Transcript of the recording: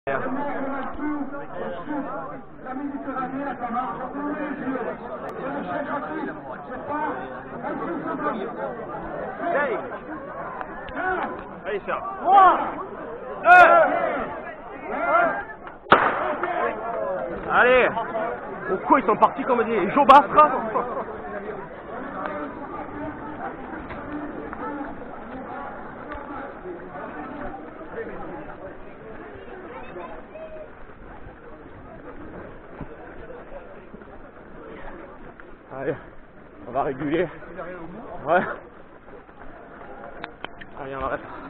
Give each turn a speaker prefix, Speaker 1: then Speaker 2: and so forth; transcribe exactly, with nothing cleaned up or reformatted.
Speaker 1: La Méditerranée, la Camargue, sur tous les yeux. C'est le chef gratuit, c'est pas un truc de blanc.
Speaker 2: Allez. Allez, Charles.
Speaker 1: trois,
Speaker 2: deux, allez. Au quoi ils sont partis comme des jobastres. Allez, on va réguler. Ouais. Allez, on arrête.